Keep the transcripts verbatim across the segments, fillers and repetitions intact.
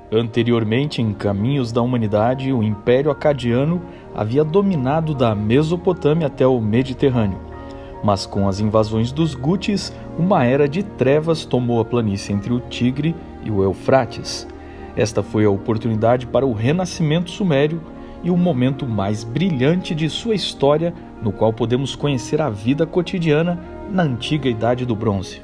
Anteriormente, em caminhos da humanidade, o Império Acadiano havia dominado da Mesopotâmia até o Mediterrâneo. Mas com as invasões dos Gutes, uma era de trevas tomou a planície entre o Tigre e o Eufrates. Esta foi a oportunidade para o renascimento sumério e o momento mais brilhante de sua história, no qual podemos conhecer a vida cotidiana na antiga Idade do Bronze.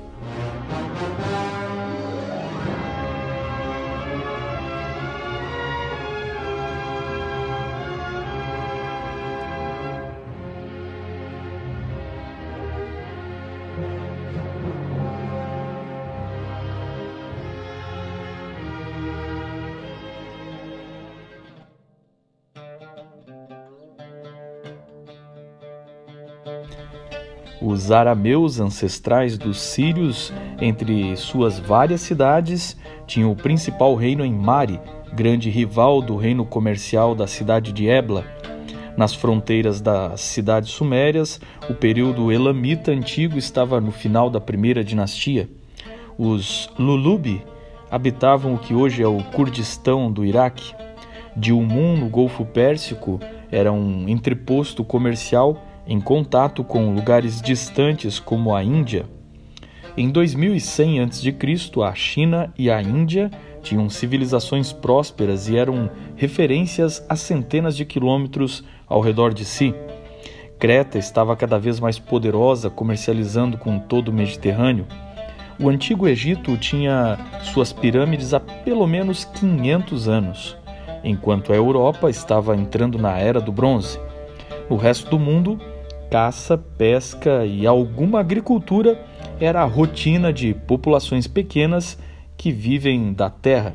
Os arameus ancestrais dos sírios, entre suas várias cidades, tinham o principal reino em Mari, grande rival do reino comercial da cidade de Ebla. Nas fronteiras das cidades sumérias, o período elamita antigo estava no final da primeira dinastia. Os Lulubi habitavam o que hoje é o Kurdistão do Iraque. Dilmun, no Golfo Pérsico, era um entreposto comercial em contato com lugares distantes como a Índia. Em dois mil e cem antes de Cristo, a China e a Índia tinham civilizações prósperas e eram referências a centenas de quilômetros ao redor de si. Creta estava cada vez mais poderosa, comercializando com todo o Mediterrâneo. O Antigo Egito tinha suas pirâmides há pelo menos quinhentos anos, enquanto a Europa estava entrando na Era do Bronze. No resto do mundo, caça, pesca e alguma agricultura era a rotina de populações pequenas que vivem da terra.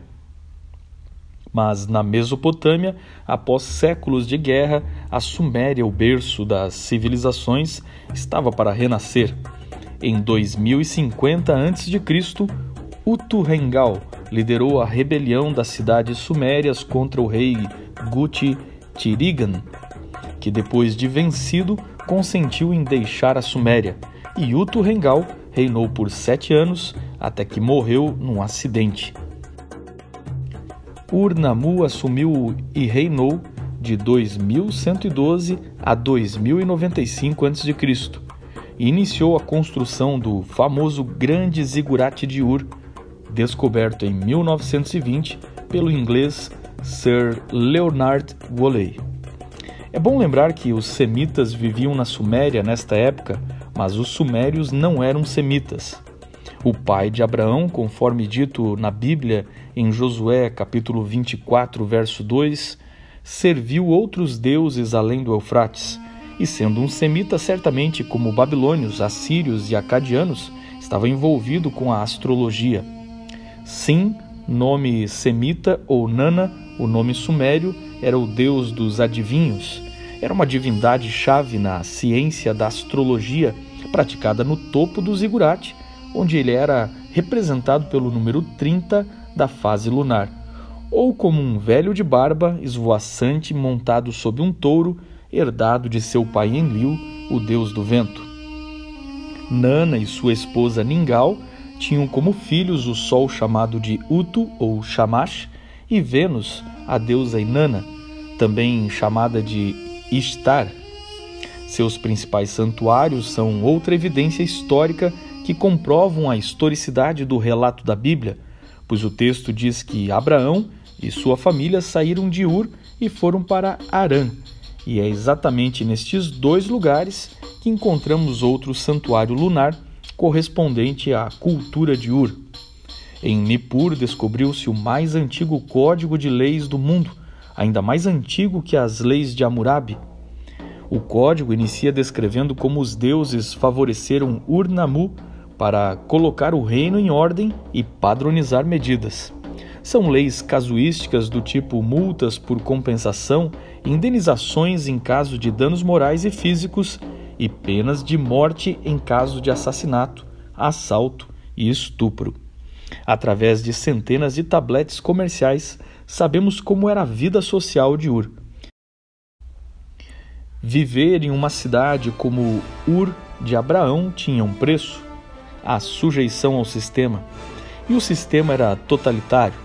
Mas na Mesopotâmia, após séculos de guerra, a Suméria, o berço das civilizações, estava para renascer. Em dois mil e cinquenta antes de Cristo, Utu-Rengal liderou a rebelião das cidades sumérias contra o rei Guti-Tirigan, que depois de vencido, consentiu em deixar a Suméria, e Utu-Rengal reinou por sete anos, até que morreu num acidente. Ur-Nammu assumiu e reinou de dois mil cento e doze a dois mil e noventa e cinco antes de Cristo, e iniciou a construção do famoso Grande Zigurate de Ur, descoberto em mil novecentos e vinte pelo inglês Sir Leonard Woolley. É bom lembrar que os semitas viviam na Suméria nesta época, mas os sumérios não eram semitas. O pai de Abraão, conforme dito na Bíblia em Josué capítulo vinte e quatro, verso dois, serviu outros deuses além do Eufrates, e sendo um semita, certamente, como babilônios, assírios e acadianos, estava envolvido com a astrologia. Sim, nome semita ou Nana, o nome sumério, era o deus dos adivinhos. Era uma divindade-chave na ciência da astrologia praticada no topo do zigurate, onde ele era representado pelo número trinta da fase lunar, ou como um velho de barba esvoaçante montado sob um touro, herdado de seu pai Enlil, o deus do vento. Nana e sua esposa Ningal tinham como filhos o sol chamado de Utu ou Shamash e Vênus, a deusa Inanna, também chamada de Ishtar. Seus principais santuários são outra evidência histórica que comprovam a historicidade do relato da Bíblia, pois o texto diz que Abraão e sua família saíram de Ur e foram para Harã, e é exatamente nestes dois lugares que encontramos outro santuário lunar correspondente à cultura de Ur. Em Nippur descobriu-se o mais antigo código de leis do mundo, ainda mais antigo que as leis de Hammurabi. O código inicia descrevendo como os deuses favoreceram Ur-Nammu para colocar o reino em ordem e padronizar medidas. São leis casuísticas do tipo multas por compensação, indenizações em caso de danos morais e físicos e penas de morte em caso de assassinato, assalto e estupro. Através de centenas de tabletes comerciais, sabemos como era a vida social de Ur. Viver em uma cidade como Ur de Abraão tinha um preço: a sujeição ao sistema. E o sistema era totalitário.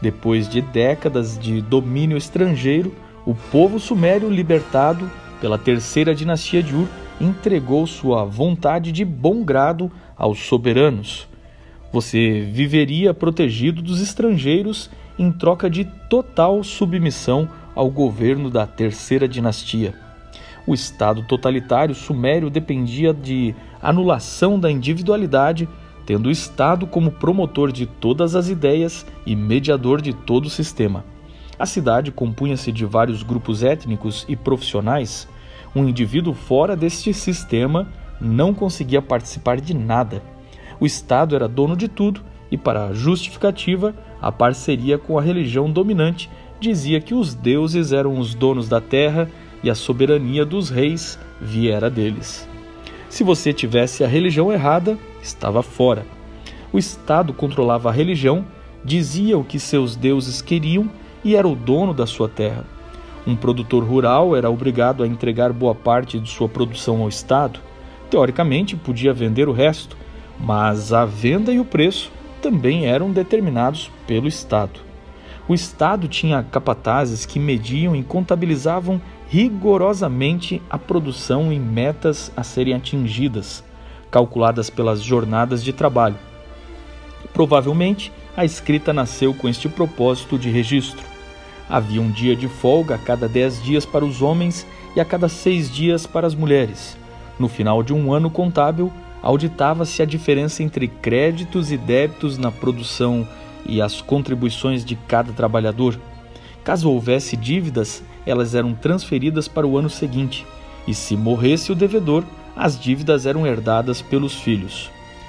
Depois de décadas de domínio estrangeiro, o povo sumério, libertado pela terceira dinastia de Ur, entregou sua vontade de bom grado aos soberanos. Você viveria protegido dos estrangeiros em troca de total submissão ao governo da terceira dinastia. O Estado totalitário sumério dependia de anulação da individualidade, tendo o Estado como promotor de todas as ideias e mediador de todo o sistema. A cidade compunha-se de vários grupos étnicos e profissionais. Um indivíduo fora deste sistema não conseguia participar de nada. O Estado era dono de tudo e, para justificativa, a parceria com a religião dominante dizia que os deuses eram os donos da terra e a soberania dos reis viera deles. Se você tivesse a religião errada, estava fora. O Estado controlava a religião, dizia o que seus deuses queriam e era o dono da sua terra. Um produtor rural era obrigado a entregar boa parte de sua produção ao Estado. Teoricamente, podia vender o resto, mas a venda e o preço também eram determinados pelo Estado. O Estado tinha capatazes que mediam e contabilizavam rigorosamente a produção em metas a serem atingidas, calculadas pelas jornadas de trabalho. Provavelmente, a escrita nasceu com este propósito de registro. Havia um dia de folga a cada dez dias para os homens e a cada seis dias para as mulheres. No final de um ano contábil, auditava-se a diferença entre créditos e débitos na produção e as contribuições de cada trabalhador. Caso houvesse dívidas, elas eram transferidas para o ano seguinte, e se morresse o devedor, as dívidas eram herdadas pelos filhos.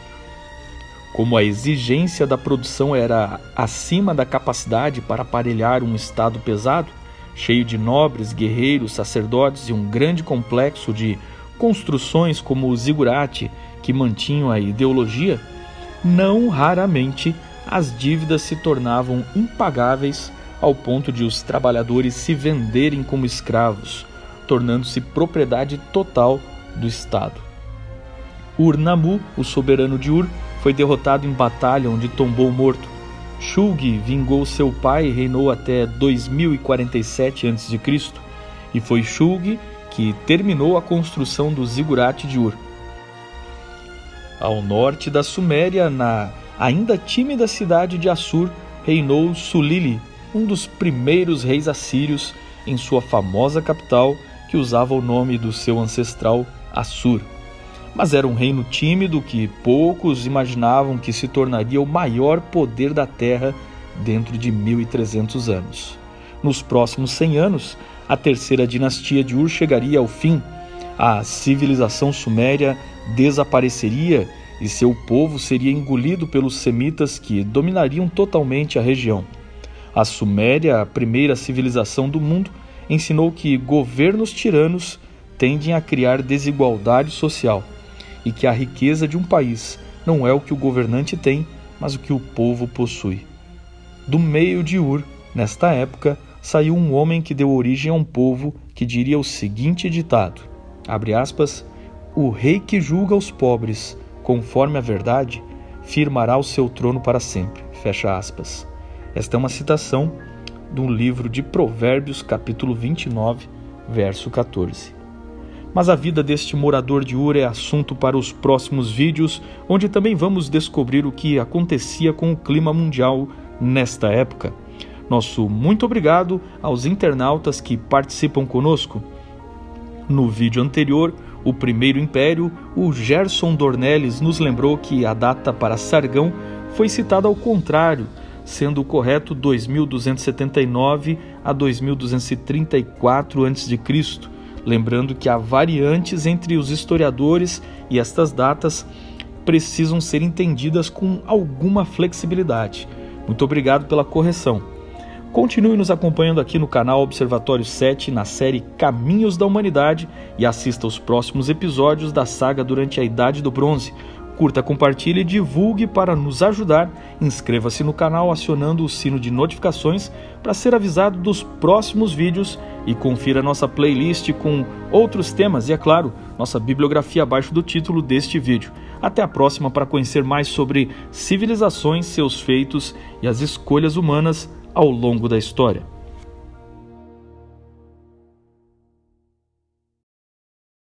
Como a exigência da produção era acima da capacidade para aparelhar um Estado pesado, cheio de nobres, guerreiros, sacerdotes e um grande complexo de construções como o zigurate que mantinham a ideologia, não raramente as dívidas se tornavam impagáveis ao ponto de os trabalhadores se venderem como escravos, tornando-se propriedade total do Estado. Ur-Nammu, o soberano de Ur, foi derrotado em batalha onde tombou morto. Shulgi vingou seu pai e reinou até dois mil e quarenta e sete antes de Cristo, e foi Shulgi que terminou a construção do zigurate de Ur. Ao norte da Suméria, na ainda tímida cidade de Assur, reinou Sulili, um dos primeiros reis assírios, em sua famosa capital, que usava o nome do seu ancestral Assur. Mas era um reino tímido que poucos imaginavam que se tornaria o maior poder da terra dentro de mil e trezentos anos. Nos próximos cem anos, a terceira dinastia de Ur chegaria ao fim, a civilização suméria desapareceria e seu povo seria engolido pelos semitas que dominariam totalmente a região. A Suméria, a primeira civilização do mundo, ensinou que governos tiranos tendem a criar desigualdade social e que a riqueza de um país não é o que o governante tem, mas o que o povo possui. Do meio de Ur, nesta época, saiu um homem que deu origem a um povo que diria o seguinte ditado, abre aspas, o rei que julga os pobres, conforme a verdade, firmará o seu trono para sempre, fecha aspas. Esta é uma citação do livro de Provérbios, capítulo vinte e nove, verso quatorze. Mas a vida deste morador de Ur é assunto para os próximos vídeos, onde também vamos descobrir o que acontecia com o clima mundial nesta época. Nosso muito obrigado aos internautas que participam conosco. No vídeo anterior, o Primeiro Império, o Gerson Dornelles nos lembrou que a data para Sargão foi citada ao contrário, sendo o correto dois mil duzentos e setenta e nove a dois mil duzentos e trinta e quatro antes de Cristo, lembrando que há variantes entre os historiadores e estas datas precisam ser entendidas com alguma flexibilidade. Muito obrigado pela correção. Continue nos acompanhando aqui no canal Observatório sete na série Caminhos da Humanidade e assista aos próximos episódios da saga durante a Idade do Bronze, curta, compartilhe e divulgue para nos ajudar. Inscreva-se no canal acionando o sino de notificações para ser avisado dos próximos vídeos e confira nossa playlist com outros temas e, é claro, nossa bibliografia abaixo do título deste vídeo. Até a próxima para conhecer mais sobre civilizações, seus feitos e as escolhas humanas ao longo da história.